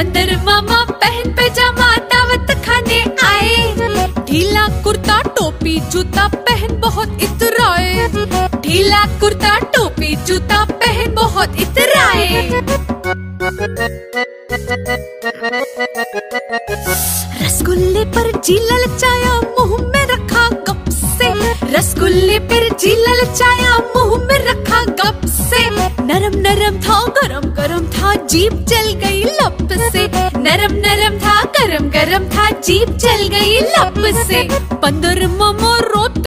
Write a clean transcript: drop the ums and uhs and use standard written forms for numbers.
बंदर मामा पहन पैजामा दावत खाने आए। ढीला कुर्ता टोपी जूता पहन बहुत इतराए। ढीला कुर्ता टोपी जूता पहन बहुत इतराए। रसगुल्ले पर जी ललचाया मुंह में रखा गप से। रसगुल्ले पर जी ललचाया मुंह में रखा गप से। नरम नरम था गरम गरम था जीभ जल गई लप से। नरम नरम था गरम गरम था जीभ जल गई लप से। बंदर मामा रोते